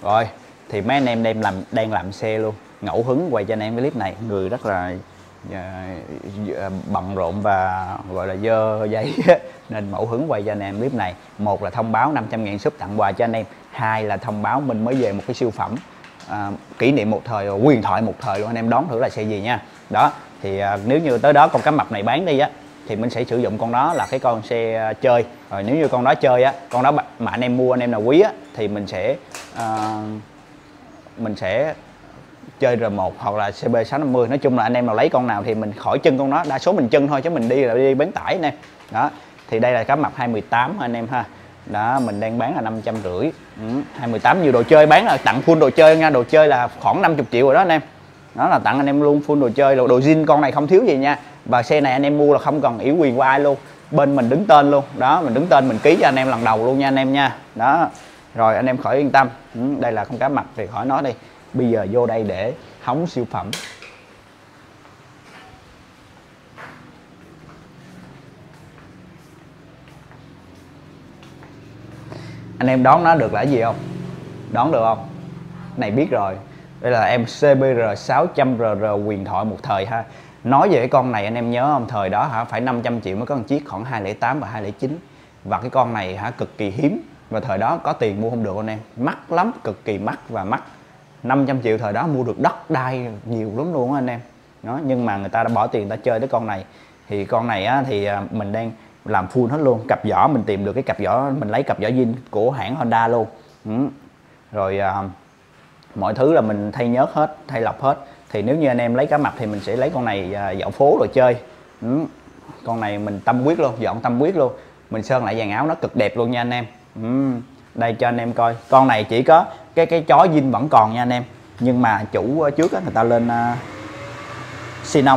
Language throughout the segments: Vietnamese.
Rồi thì mấy anh em đang làm xe luôn, ngẫu hứng quay cho anh em cái clip này. Người rất là bận rộn và gọi là dơ giấy nên ngẫu hứng quay cho anh em clip này. Một là thông báo 500.000 sub tặng quà cho anh em, hai là thông báo mình mới về một cái siêu phẩm kỷ niệm một thời, huyền thoại một thời luôn. Anh em đón thử là xe gì nha. Đó thì nếu như tới đó con cá mập này bán đi á thì mình sẽ sử dụng con đó là cái con xe chơi. Rồi nếu như con đó chơi á, con đó mà anh em mua, anh em nào quý á thì mình sẽ chơi R1 hoặc là CB650. Nói chung là anh em nào lấy con nào thì mình khỏi chân con đó, đa số mình chân thôi chứ mình đi là đi bán tải nè. Đó thì đây là cá mập 218 anh em ha. Đó mình đang bán là 550. 218 nhiều đồ chơi, bán là tặng full đồ chơi nha. Đồ chơi là khoảng 50 triệu rồi đó anh em. Đó là tặng anh em luôn full đồ chơi, đồ zin con này không thiếu gì nha. Và xe này anh em mua là không cần ủy quyền của ai luôn, bên mình đứng tên luôn. Đó mình đứng tên mình ký cho anh em lần đầu luôn nha anh em nha. Đó rồi anh em khỏi yên tâm. Đây là con cá mập thì khỏi nói đi. Bây giờ vô đây để hóng siêu phẩm. Anh em đoán nó được là cái gì không? Đoán được không? Này biết rồi. Đây là em CBR 600RR huyền thoại một thời ha. Nói về cái con này anh em nhớ không? Thời đó hả phải 500 triệu mới có một chiếc, khoảng 208 và 209. Và cái con này hả cực kỳ hiếm. Và thời đó có tiền mua không được anh em. Mắc lắm, cực kỳ mắc và mắc. 500 triệu thời đó mua được đất đai nhiều lắm luôn á anh em. Đó, nhưng mà người ta đã bỏ tiền ta chơi tới con này. Thì con này á, thì mình đang làm full hết luôn. Cặp vỏ mình tìm được cái cặp vỏ, mình lấy cặp vỏ zin của hãng Honda luôn. Rồi mọi thứ là mình thay nhớt hết, thay lọc hết. Thì nếu như anh em lấy cá mập thì mình sẽ lấy con này dạo phố rồi chơi. Con này mình tâm huyết luôn, dọn tâm huyết luôn. Mình sơn lại dàn áo nó cực đẹp luôn nha anh em. Đây cho anh em coi. Con này chỉ có cái chó zin vẫn còn nha anh em. Nhưng mà chủ trước á, người ta lên xi nông.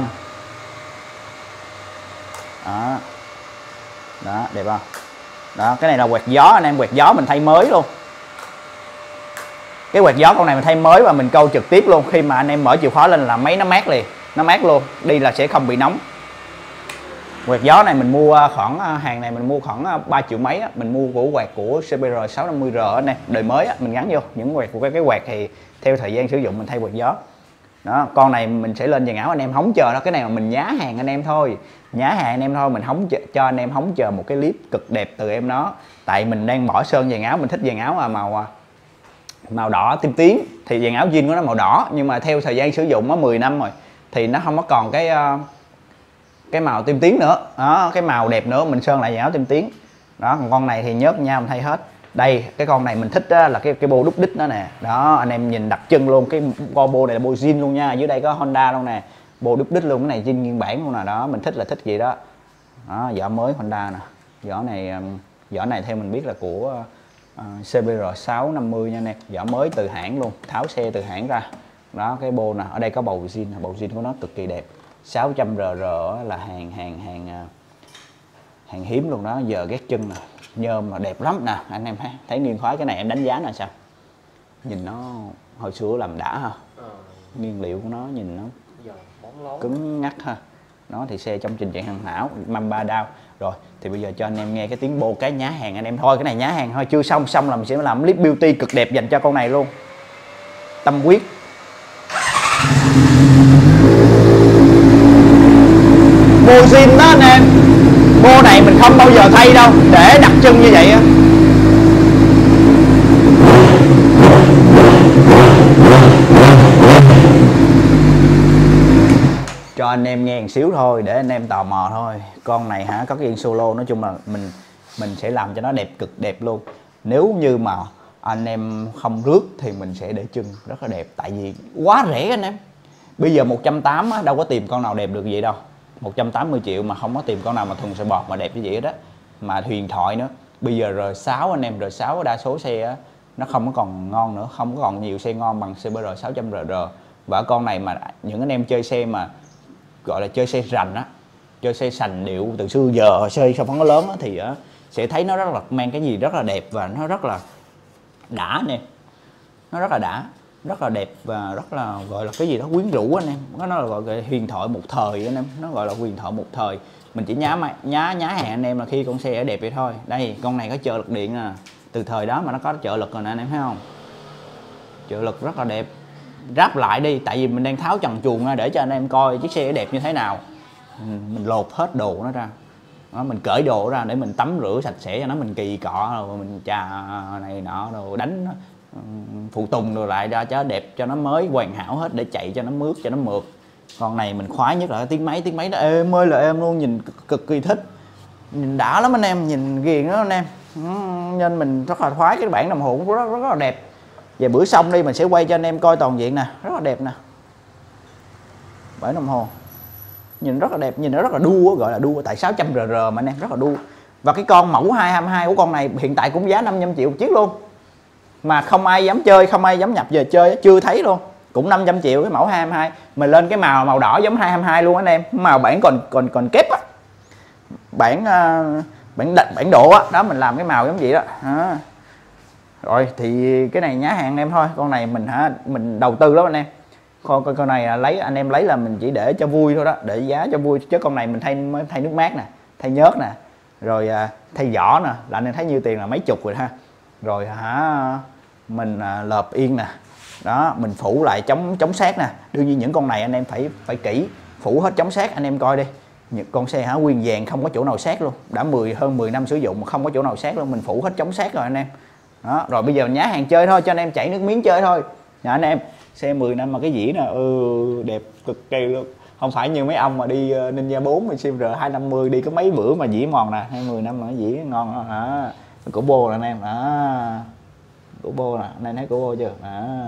Đó. Đó, đẹp không? Đó, cái này là quẹt gió anh em, quẹt gió mình thay mới luôn. Cái quẹt gió con này mình thay mới và mình câu trực tiếp luôn. Khi mà anh em mở chìa khóa lên là máy nó mát liền, nó mát luôn, đi là sẽ không bị nóng. Quẹt gió này mình mua khoảng, hàng này mình mua khoảng 3 triệu mấy á. Mình mua của quẹt của CBR 650R anh em, đời mới á, mình gắn vô những quẹt của cái quẹt thì theo thời gian sử dụng mình thay quẹt gió. Đó, con này mình sẽ lên dàn áo anh em hóng chờ đó. Cái này mà mình nhá hàng anh em thôi, nhá hàng anh em thôi, mình hóng cho anh em hóng chờ một cái clip cực đẹp từ em nó. Tại mình đang bỏ sơn dàn áo, mình thích dàn áo mà màu đỏ tím tiến, thì dàn áo jean của nó màu đỏ, nhưng mà theo thời gian sử dụng nó 10 năm rồi thì nó không có còn cái màu tím tiến nữa. Đó, cái màu đẹp nữa, mình sơn lại dàn áo tím tiến. Đó, còn con này thì nhớt nhau mình thay hết. Đây, cái con này mình thích á, là cái bô đúc đích nó nè. Đó, anh em nhìn đặc trưng luôn, cái bô này là bô zin luôn nha. Dưới đây có Honda luôn nè, bô đúc đích luôn, cái này zin nguyên bản luôn nè. Đó, mình thích là thích gì đó. Đó, vỏ mới Honda nè. Vỏ này theo mình biết là của CBR 650 nha anh em. Vỏ mới từ hãng luôn, tháo xe từ hãng ra. Đó, cái bô nè, ở đây có bầu zin của nó cực kỳ đẹp. 600RR là hàng hiếm luôn đó. Giờ ghét chân nè, nhôm mà đẹp lắm nè anh em thấy nghiêng khóa. Cái này em đánh giá là sao? Nhìn nó hồi xưa làm đã ha. Nguyên liệu của nó nhìn nó cứng ngắc ha. Nó thì xe trong trình trạng hoàn hảo, Mamba đao. Rồi thì bây giờ cho anh em nghe cái tiếng bô cái nhá hàng anh em thôi. Cái này nhá hàng thôi, chưa xong là mình sẽ làm clip beauty cực đẹp dành cho con này luôn. Tâm huyết. Bô zin đó anh em. Bô này mình không bao giờ thay đâu, để đặc trưng như vậy á. Cho anh em nghe một xíu thôi để anh em tò mò thôi. Con này hả có cái yên solo, nói chung là mình sẽ làm cho nó đẹp, cực đẹp luôn. Nếu như mà anh em không rước thì mình sẽ để chân rất là đẹp, tại vì quá rẻ anh em. Bây giờ 180 á, đâu có tìm con nào đẹp được vậy đâu. 180 triệu mà không có tìm con nào mà thuần sợi bọt mà đẹp như vậy đó. Mà huyền thoại nữa. Bây giờ R6 anh em, R6 đa số xe á, nó không có còn ngon nữa, không có còn nhiều xe ngon bằng CBR 600RR. Và con này mà những anh em chơi xe mà gọi là chơi xe rành á, chơi xe sành điệu từ xưa giờ, xe sao phấn lớn á, thì sẽ thấy nó rất là mang cái gì rất là đẹp và nó rất là đã nè. Nó rất là đã, rất là đẹp và rất là gọi là cái gì đó quyến rũ anh em. Nó là gọi là huyền thoại một thời anh em, nó gọi là huyền thoại một thời. Mình chỉ nhá hàng anh em là khi con xe ở đẹp vậy thôi. Đây con này có trợ lực điện nè, từ thời đó mà nó có trợ lực rồi nè anh em thấy không? trợ lực rất là đẹp. Ráp lại đi, tại vì mình đang tháo trần chuồng ra để cho anh em coi chiếc xe đẹp như thế nào. Mình lột hết đồ nó ra đó, mình cởi đồ ra để mình tắm rửa sạch sẽ cho nó, mình kỳ cọ rồi mình chà này nọ rồi đánh phụ tùng rồi lại ra cho đẹp, cho nó mới hoàn hảo hết để chạy cho nó mướt cho nó mượt. Con này mình khoái nhất là cái tiếng máy nó êm ơi là êm luôn, nhìn cực kỳ thích, nhìn đã lắm anh em, nhìn ghiền đó anh em. Nên mình rất là khoái cái bản đồng hồ cũng rất là đẹp. Về bữa xong đi mình sẽ quay cho anh em coi toàn diện nè, rất là đẹp nè. Bản đồng hồ nhìn rất là đẹp, nhìn nó rất là đua, gọi là đua tại 600RR mà anh em, rất là đua. Và cái con mẫu 222 của con này hiện tại cũng giá 500 triệu một chiếc luôn, mà không ai dám chơi, không ai dám nhập về chơi, chưa thấy luôn. Cũng 500 triệu cái mẫu 222, mình lên cái màu đỏ giống 222 luôn anh em, màu bản còn kép á, bản độ á đó, mình làm cái màu giống vậy đó. Rồi thì cái này nhá hàng anh em thôi, con này mình đầu tư lắm anh em. Con này lấy anh em lấy là mình chỉ để cho vui thôi đó, để giá cho vui, chứ con này mình thay nước mát nè, thay nhớt nè, rồi thay vỏ nè, là anh em thấy nhiêu tiền là mấy chục rồi ha. Rồi mình lợp yên nè, đó mình phủ lại chống sét nè. Đương nhiên những con này anh em phải kỹ, phủ hết chống sét anh em coi đi. Những con xe nguyên vàng không có chỗ nào sét luôn, đã hơn 10 năm sử dụng mà không có chỗ nào sét luôn, mình phủ hết chống sét rồi anh em. Đó, rồi bây giờ nhá hàng chơi thôi, cho anh em chảy nước miếng chơi thôi nha anh em. Xe 10 năm mà cái dĩa nè, đẹp cực kỳ luôn. Không phải như mấy ông mà đi Ninja 4 CR 250 đi có mấy bữa mà dĩa mòn nè, 10 năm mà cái dĩa ngon hả. Cổ bô nè anh em, cổ bô nè, anh em thấy cổ bô chưa?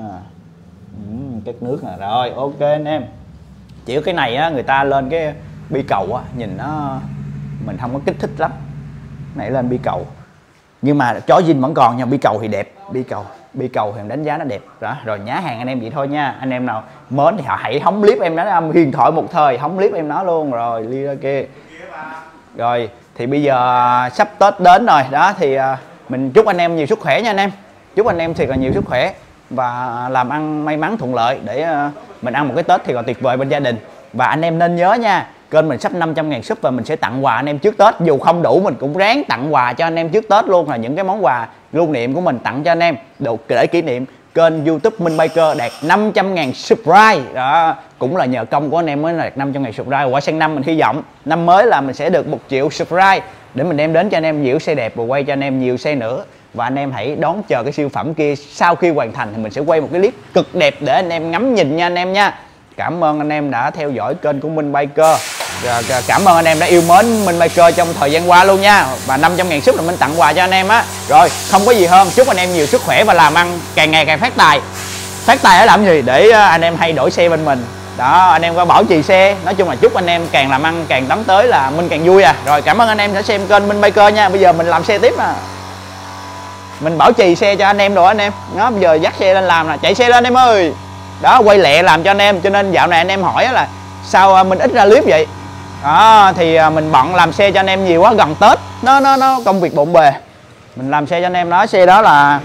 Cắt nước nè. Rồi ok anh em. Chỉ cái này á, người ta lên cái bi cầu á, nhìn nó mình không có kích thích lắm. Này lên bi cầu. Nhưng mà chó zin vẫn còn nha, bi cầu thì đẹp, bi cầu thì đánh giá nó đẹp đó. Rồi nhá hàng anh em vậy thôi nha. Anh em nào mến thì họ hãy hóng clip em nó, huyền thoại một thời hóng clip em nó luôn. Rồi đi ra kia. Rồi thì bây giờ sắp Tết đến rồi đó, thì mình chúc anh em nhiều sức khỏe nha anh em. Chúc anh em thiệt là nhiều sức khỏe và làm ăn may mắn thuận lợi để mình ăn một cái Tết thì còn tuyệt vời bên gia đình. Và anh em nên nhớ nha, kênh mình sắp 500.000 sub và mình sẽ tặng quà anh em trước Tết. Dù không đủ mình cũng ráng tặng quà cho anh em trước Tết luôn, là những cái món quà lưu niệm của mình tặng cho anh em để kỷ niệm kênh YouTube Minh Biker đạt 500.000 subscribe. Đó, cũng là nhờ công của anh em mới đạt 500.000 subscribe. Qua sang năm mình hy vọng năm mới là mình sẽ được 1 triệu subscribe để mình đem đến cho anh em nhiều xe đẹp và quay cho anh em nhiều xe nữa. Và anh em hãy đón chờ cái siêu phẩm kia, sau khi hoàn thành thì mình sẽ quay một cái clip cực đẹp để anh em ngắm nhìn nha anh em nha. Cảm ơn anh em đã theo dõi kênh của Minh Biker. Cảm ơn anh em đã yêu mến Minh Biker trong thời gian qua luôn nha. Và 500.000 sub là mình tặng quà cho anh em á. Rồi không có gì hơn, chúc anh em nhiều sức khỏe và làm ăn càng ngày càng phát tài. Phát tài để làm gì? Để anh em hay đổi xe bên mình. Đó, anh em có bảo trì xe. Nói chung là chúc anh em càng làm ăn càng tấn tới là Minh càng vui à. Rồi cảm ơn anh em đã xem kênh Minh Biker nha. Bây giờ mình làm xe tiếp nè. Mình bảo trì xe cho anh em rồi anh em. Đó, bây giờ dắt xe lên làm nè, chạy xe lên em ơi. Đó, quay lẹ làm cho anh em, cho nên dạo này anh em hỏi là sao mình ít ra clip vậy. Đó, thì mình bận làm xe cho anh em nhiều quá, gần Tết nó công việc bộn bề. Mình làm xe cho anh em đó, xe đó là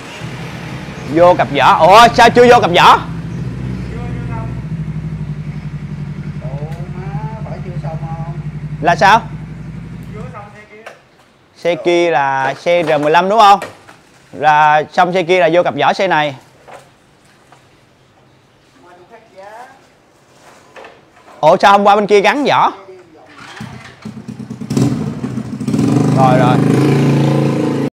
vô cặp vỏ. Ủa sao chưa vô cặp vỏ? Là sao? Xe kia là xe R15 đúng không? Là xong xe kia là vô cặp vỏ xe này. Ủa sao hôm qua bên kia gắn vỏ? Rồi